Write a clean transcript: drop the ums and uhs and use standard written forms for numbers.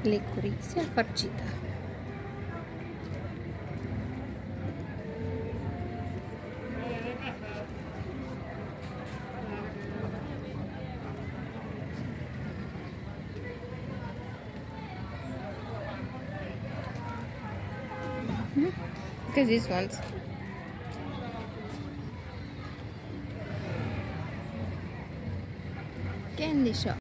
liquori sia farcita. Look at these ones. Candy shop.